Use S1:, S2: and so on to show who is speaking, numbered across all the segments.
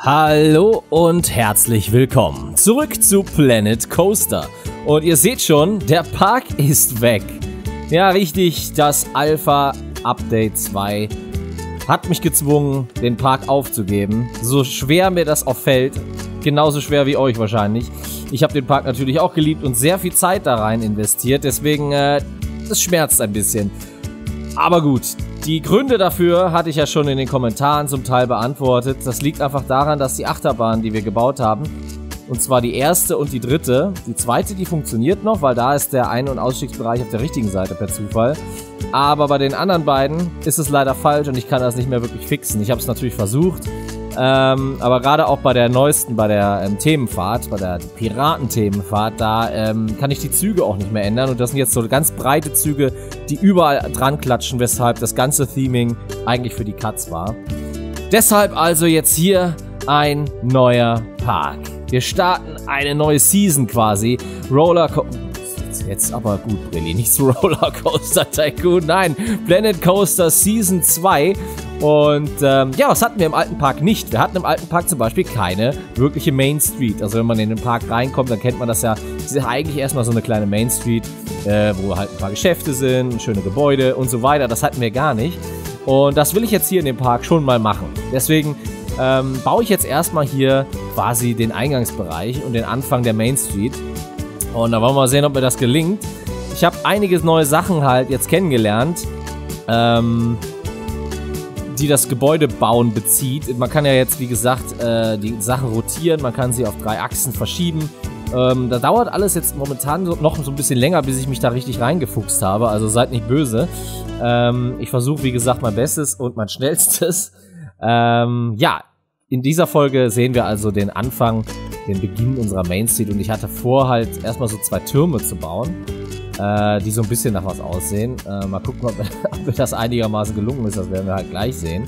S1: Hallo und herzlich willkommen zurück zu Planet Coaster. Und ihr seht schon, der Park ist weg. Ja, richtig, das Alpha Update 2 hat mich gezwungen, den Park aufzugeben. So schwer mir das auch fällt, genauso schwer wie euch wahrscheinlich. Ich habe den Park natürlich auch geliebt und sehr viel Zeit da rein investiert, deswegen, es schmerzt ein bisschen. Aber gut, die Gründe dafür hatte ich ja schon in den Kommentaren zum Teil beantwortet. Das liegt einfach daran, dass die Achterbahnen, die wir gebaut haben, und zwar die erste und die dritte, die zweite, die funktioniert noch, weil da ist der Ein- und Ausstiegsbereich auf der richtigen Seite per Zufall. Aber bei den anderen beiden ist es leider falsch und ich kann das nicht mehr wirklich fixen. Ich habe es natürlich versucht, aber gerade auch bei der neuesten, bei der Themenfahrt, bei der Piratenthemenfahrt, da kann ich die Züge auch nicht mehr ändern. Und das sind jetzt so ganz breite Züge, die überall dran klatschen, weshalb das ganze Theming eigentlich für die Cuts war. Deshalb also jetzt hier ein neuer Park. Wir starten eine neue Season quasi. Jetzt aber gut, Brilli, nicht so Rollercoaster Tycoon, nein, Planet Coaster Season 2. Und ja, was hatten wir im alten Park nicht? Wir hatten im alten Park zum Beispiel keine wirkliche Main Street. Also wenn man in den Park reinkommt, dann kennt man das ja. Es ist ja eigentlich erstmal so eine kleine Main Street, wo halt ein paar Geschäfte sind, schöne Gebäude und so weiter. Das hatten wir gar nicht. Und das will ich jetzt hier in dem Park schon mal machen. Deswegen baue ich jetzt erstmal hier quasi den Eingangsbereich und den Anfang der Main Street. Und da wollen wir mal sehen, ob mir das gelingt. Ich habe einige neue Sachen halt jetzt kennengelernt, die das Gebäudebauen bezieht. Man kann ja jetzt, wie gesagt, die Sachen rotieren, man kann sie auf 3 Achsen verschieben. Da dauert alles jetzt momentan noch so ein bisschen länger, bis ich mich da richtig reingefuchst habe, also seid nicht böse. Ich versuche, wie gesagt, mein Bestes und mein Schnellstes. Ja, in dieser Folge sehen wir also den Anfang, den Beginn unserer Main Street und ich hatte vor, halt erstmal so 2 Türme zu bauen, die so ein bisschen nach was aussehen. Mal gucken, ob mir das einigermaßen gelungen ist, das werden wir halt gleich sehen.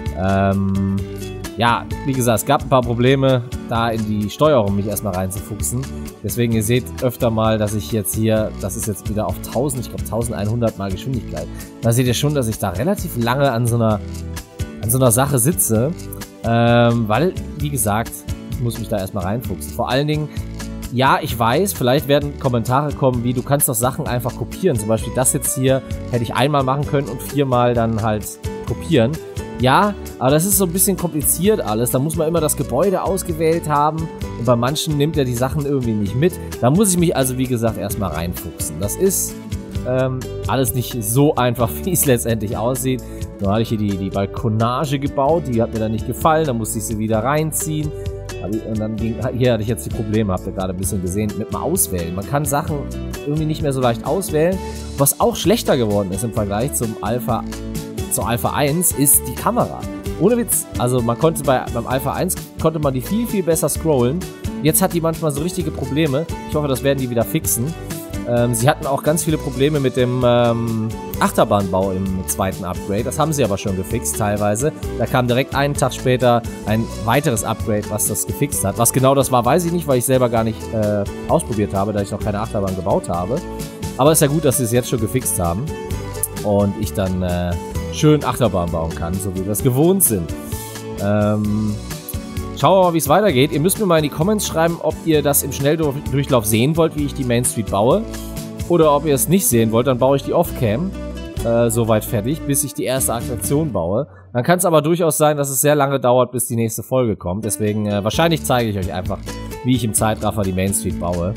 S1: Ja, wie gesagt, es gab ein paar Probleme, da in die Steuerung mich erstmal reinzufuchsen. Deswegen, ihr seht öfter mal, dass ich jetzt hier, das ist jetzt wieder auf 1000, ich glaube 1100 mal Geschwindigkeit. Da seht ihr schon, dass ich da relativ lange an so einer Sache sitze, weil, wie gesagt, ich muss mich da erstmal reinfuchsen. Vor allen Dingen, ja, ich weiß, vielleicht werden Kommentare kommen, wie du kannst doch Sachen einfach kopieren. Zum Beispiel das jetzt hier hätte ich einmal machen können und 4-mal dann halt kopieren. Ja, aber das ist so ein bisschen kompliziert alles. Da muss man immer das Gebäude ausgewählt haben und bei manchen nimmt er die Sachen irgendwie nicht mit. Da muss ich mich also, wie gesagt, erstmal reinfuchsen. Das ist alles nicht so einfach, wie es letztendlich aussieht. Dann hatte ich hier die Balkonage gebaut, die hat mir dann nicht gefallen, dann musste ich sie wieder reinziehen. Und dann hier hatte ich jetzt die Probleme, habt ihr gerade ein bisschen gesehen, mit dem Auswählen. Man kann Sachen irgendwie nicht mehr so leicht auswählen. Was auch schlechter geworden ist im Vergleich zur Alpha 1, ist die Kamera. Ohne Witz, also man konnte beim Alpha 1 konnte man die viel, viel besser scrollen. Jetzt hat die manchmal so richtige Probleme. Ich hoffe, das werden die wieder fixen. Sie hatten auch ganz viele Probleme mit dem Achterbahnbau im zweiten Upgrade. Das haben sie aber schon gefixt teilweise. Da kam direkt einen Tag später ein weiteres Upgrade, was das gefixt hat. Was genau das war, weiß ich nicht, weil ich selber gar nicht ausprobiert habe, da ich noch keine Achterbahn gebaut habe. Aber es ist ja gut, dass sie es jetzt schon gefixt haben. Und ich dann schön Achterbahn bauen kann, so wie wir es gewohnt sind. Schauen wir mal, wie es weitergeht. Ihr müsst mir mal in die Comments schreiben, ob ihr das im Schnelldurchlauf sehen wollt, wie ich die Main Street baue. Oder ob ihr es nicht sehen wollt, dann baue ich die Off-Cam soweit fertig, bis ich die erste Attraktion baue. Dann kann es aber durchaus sein, dass es sehr lange dauert, bis die nächste Folge kommt. Deswegen, wahrscheinlich zeige ich euch einfach, wie ich im Zeitraffer die Main Street baue.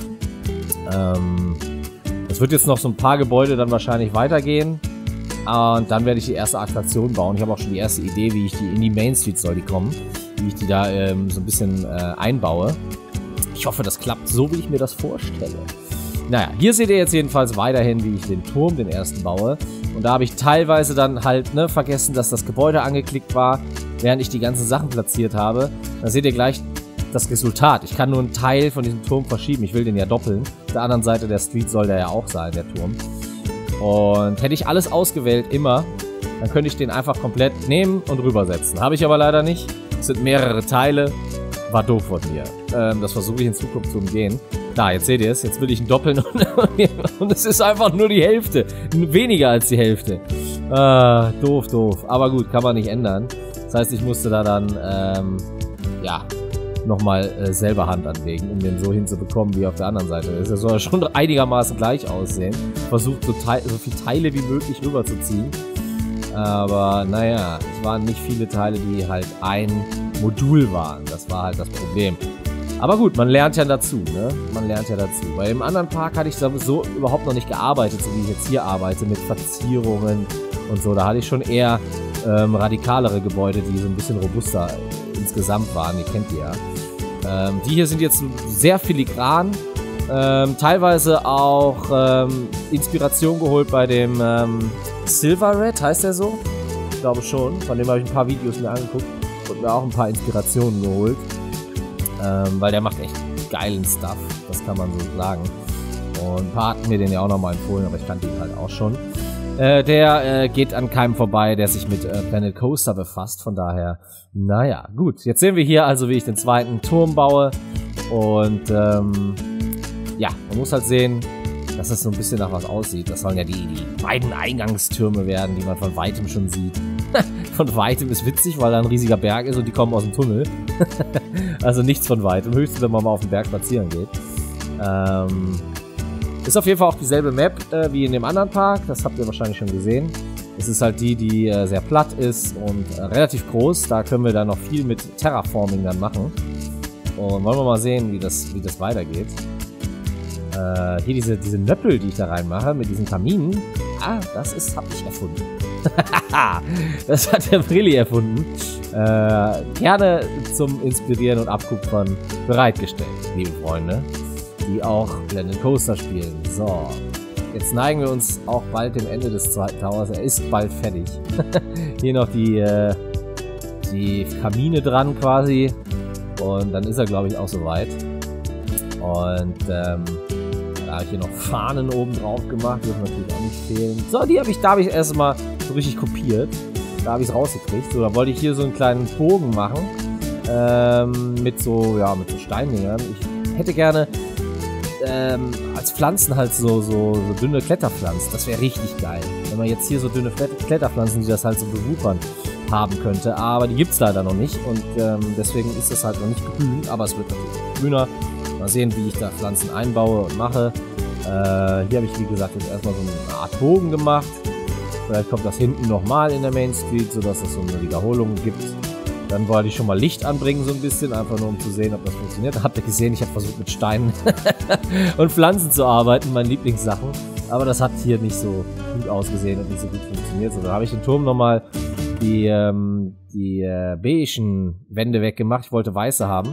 S1: Es wird jetzt noch so ein paar Gebäude dann wahrscheinlich weitergehen. Und dann werde ich die erste Attraktion bauen. Ich habe auch schon die erste Idee, wie ich die in die Main Street soll die kommen. Wie ich die da so ein bisschen einbaue. Ich hoffe, das klappt so, wie ich mir das vorstelle. Naja, hier seht ihr jetzt jedenfalls weiterhin, wie ich den Turm, den ersten, baue. Und da habe ich teilweise dann halt vergessen, dass das Gebäude angeklickt war, während ich die ganzen Sachen platziert habe. Da seht ihr gleich das Resultat. Ich kann nur einen Teil von diesem Turm verschieben. Ich will den ja doppeln. Auf der anderen Seite der Street soll der ja auch sein, der Turm. Und hätte ich alles ausgewählt, immer, dann könnte ich den einfach komplett nehmen und rübersetzen. Habe ich aber leider nicht. Es sind mehrere Teile. War doof von mir. Das versuche ich in Zukunft zu umgehen. Da, jetzt seht ihr es. Jetzt will ich ihn doppeln und es ist einfach nur die Hälfte. Weniger als die Hälfte. Doof. Aber gut, kann man nicht ändern. Das heißt, ich musste da dann, ja, nochmal selber Hand anlegen, um den so hinzubekommen wie auf der anderen Seite. Das soll schon einigermaßen gleich aussehen. Versucht so viele Teile wie möglich rüberzuziehen. Aber naja, es waren nicht viele Teile, die halt ein Modul waren. Das war halt das Problem. Aber gut, man lernt ja dazu, ne? Man lernt ja dazu. Bei dem anderen Park hatte ich so überhaupt noch nicht gearbeitet, so wie ich jetzt hier arbeite, mit Verzierungen und so. Da hatte ich schon eher radikalere Gebäude, die so ein bisschen robuster insgesamt waren. Ihr kennt die ja. Die hier sind jetzt sehr filigran. Teilweise auch Inspiration geholt bei dem Silver Red, heißt der so? Ich glaube schon. Von dem habe ich ein paar Videos mir angeguckt und mir auch ein paar Inspirationen geholt. Weil der macht echt geilen Stuff, das kann man so sagen. Und ein paar hatten mir den ja auch nochmal empfohlen, aber ich kannte ihn halt auch schon. Der geht an keinem vorbei, der sich mit Planet Coaster befasst, von daher, naja, gut. Jetzt sehen wir hier also, wie ich den zweiten Turm baue. Und ja, man muss halt sehen, dass es so ein bisschen nach was aussieht. Das sollen ja die beiden Eingangstürme werden, die man von Weitem schon sieht. Von Weitem ist witzig, weil da ein riesiger Berg ist und die kommen aus dem Tunnel. Also nichts von Weitem. Höchstens, wenn man mal auf den Berg spazieren geht. Ist auf jeden Fall auch dieselbe Map wie in dem anderen Park. Das habt ihr wahrscheinlich schon gesehen. Es ist halt die sehr platt ist und relativ groß. Da können wir dann noch viel mit Terraforming dann machen. Und wollen wir mal sehen, wie das weitergeht. Hier diese Nöppel, die ich da reinmache, mit diesen Kaminen. Ah, das hab ich erfunden. Das hat der Brilli erfunden. Gerne zum Inspirieren und Abkupfern bereitgestellt, liebe Freunde, die auch Planet Coaster spielen. So, jetzt neigen wir uns auch bald dem Ende des zweiten Towers. Er ist bald fertig. Hier noch die Kamine dran quasi. Und dann ist er, glaube ich, auch soweit. Und da habe ich hier noch Fahnen oben drauf gemacht, die dürfen natürlich auch nicht fehlen. So, da habe ich erstmal so richtig kopiert. Da habe ich es rausgekriegt. So, da wollte ich hier so einen kleinen Bogen machen. Mit so Steindingern. Ich hätte gerne als Pflanzen halt so dünne Kletterpflanzen. Das wäre richtig geil. Wenn man jetzt hier so dünne Kletterpflanzen, die das halt so bewuchern, haben könnte. Aber die gibt es leider noch nicht. Und deswegen ist das halt noch nicht grün. Aber es wird natürlich grüner. Mal sehen, wie ich da Pflanzen einbaue und mache. Hier habe ich, wie gesagt, jetzt erstmal so eine Art Bogen gemacht. Vielleicht kommt das hinten nochmal in der Main Street, sodass es so eine Wiederholung gibt. Dann wollte ich schon mal Licht anbringen, so ein bisschen, einfach nur um zu sehen, ob das funktioniert. Habt ihr gesehen, ich habe versucht mit Steinen und Pflanzen zu arbeiten, meine Lieblingssachen. Aber das hat hier nicht so gut ausgesehen und nicht so gut funktioniert. So, da habe ich den Turm nochmal die beigen Wände weggemacht. Ich wollte weiße haben.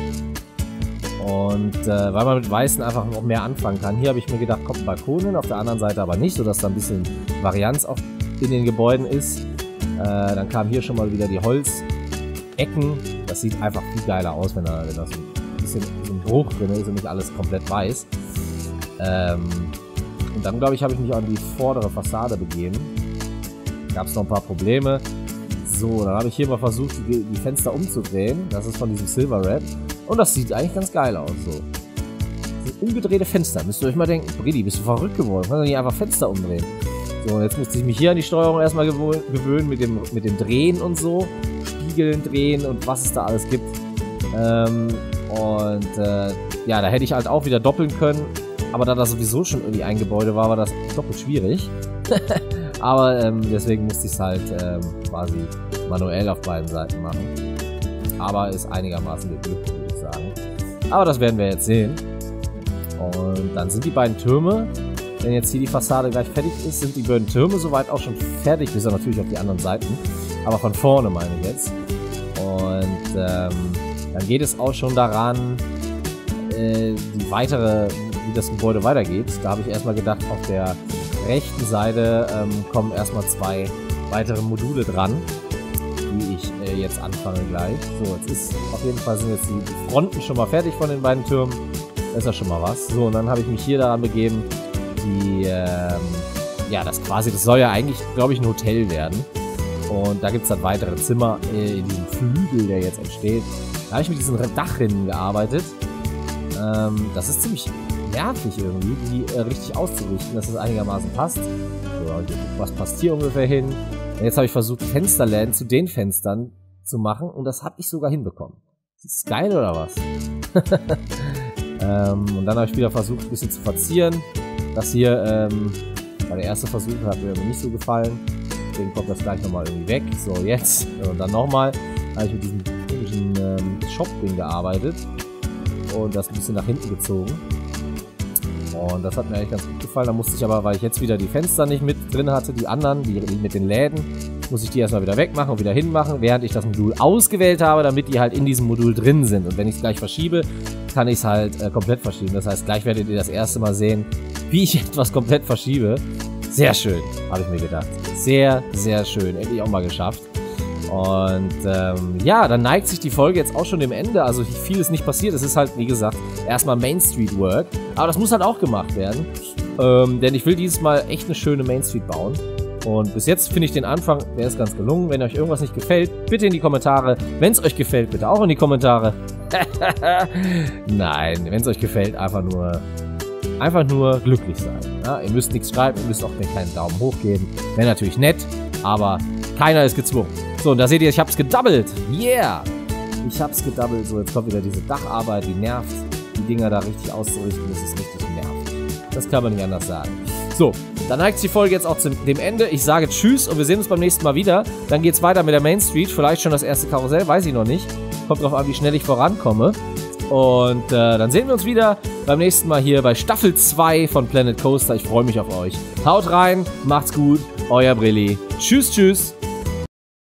S1: Und weil man mit Weißen einfach noch mehr anfangen kann. Hier habe ich mir gedacht, kommt ein Balkon hin, auf der anderen Seite aber nicht, sodass da ein bisschen Varianz auch in den Gebäuden ist. Dann kamen hier schon mal wieder die Holzecken. Das sieht einfach viel geiler aus, wenn da so ein bisschen so ein Bruch drin ist und nicht alles komplett weiß. Und dann, glaube ich, habe ich mich an die vordere Fassade begeben. Gab es noch ein paar Probleme. So, dann habe ich hier mal versucht, die Fenster umzudrehen. Das ist von diesem Silver Red. Und das sieht eigentlich ganz geil aus, so. Das sind umgedrehte Fenster. Müsst ihr euch mal denken, Brady, bist du verrückt geworden? Kannst du nicht einfach Fenster umdrehen? So, jetzt musste ich mich hier an die Steuerung erstmal gewöhnen mit dem Drehen und so. Spiegeln drehen und was es da alles gibt. Ja, da hätte ich halt auch wieder doppeln können. Aber da das sowieso schon irgendwie ein Gebäude war, war das doppelt schwierig. Aber deswegen musste ich es halt quasi manuell auf beiden Seiten machen. Aber ist einigermaßen geglückt, würde ich sagen. Aber das werden wir jetzt sehen. Und dann sind die beiden Türme, wenn jetzt hier die Fassade gleich fertig ist, sind die beiden Türme soweit auch schon fertig. Bis natürlich auf die anderen Seiten. Aber von vorne meine ich jetzt. Und dann geht es auch schon daran, wie das Gebäude weitergeht. Da habe ich erstmal gedacht, auf der rechten Seite kommen erstmal 2 weitere Module dran, die ich jetzt anfange gleich. So, jetzt ist auf jeden Fall sind jetzt die Fronten schon mal fertig von den beiden Türmen. Das ist ja schon mal was. So, und dann habe ich mich hier daran begeben, das soll ja eigentlich, glaube ich, ein Hotel werden. Und da gibt es dann weitere Zimmer in diesem Flügel, der jetzt entsteht. Da habe ich mit diesen Dachrinnen gearbeitet. Das ist ziemlich nervig irgendwie, die richtig auszurichten, dass es einigermaßen passt. So, was passt hier ungefähr hin? Und jetzt habe ich versucht, Fensterläden zu den Fenstern zu machen und das habe ich sogar hinbekommen. Ist das geil oder was? Und dann habe ich wieder versucht, ein bisschen zu verzieren. Das hier, war der erste Versuch, hat mir irgendwie nicht so gefallen. Deswegen kommt das gleich nochmal irgendwie weg. So, jetzt. Und dann nochmal. Da habe ich mit diesem komischen Shop-Ding gearbeitet. Und das ein bisschen nach hinten gezogen. Und das hat mir eigentlich ganz gut gefallen. Da musste ich aber, weil ich jetzt wieder die Fenster nicht mit drin hatte, die anderen, die mit den Läden, muss ich die erstmal wieder wegmachen und wieder hinmachen, während ich das Modul ausgewählt habe, damit die halt in diesem Modul drin sind. Und wenn ich es gleich verschiebe, kann ich es halt komplett verschieben. Das heißt, gleich werdet ihr das erste Mal sehen, wie ich etwas komplett verschiebe. Sehr schön, habe ich mir gedacht. Sehr, sehr schön. Endlich auch mal geschafft. Und ja, dann neigt sich die Folge jetzt auch schon dem Ende. Also viel ist nicht passiert. Es ist halt, wie gesagt, erstmal Main Street Work. Aber das muss halt auch gemacht werden. Denn ich will dieses Mal echt eine schöne Main Street bauen. Und bis jetzt finde ich den Anfang, der ist ganz gelungen. Wenn euch irgendwas nicht gefällt, bitte in die Kommentare. Wenn es euch gefällt, bitte auch in die Kommentare. Nein, wenn es euch gefällt, einfach nur glücklich sein. Ja, ihr müsst nichts schreiben, ihr müsst auch mir keinen Daumen hoch geben. Wäre natürlich nett, aber keiner ist gezwungen. So, und da seht ihr, ich hab's gedoubled. Yeah! Ich hab's gedoubled. So, jetzt kommt wieder diese Dacharbeit, die nervt. Die Dinger da richtig auszurichten, das ist richtig nervig. Das kann man nicht anders sagen. So, dann neigt die Folge jetzt auch zu dem Ende. Ich sage Tschüss und wir sehen uns beim nächsten Mal wieder. Dann geht's weiter mit der Main Street. Vielleicht schon das erste Karussell, weiß ich noch nicht. Kommt drauf an, wie schnell ich vorankomme. Und dann sehen wir uns wieder beim nächsten Mal hier bei Staffel 2 von Planet Coaster. Ich freue mich auf euch. Haut rein, macht's gut, euer Brilli. Tschüss, tschüss.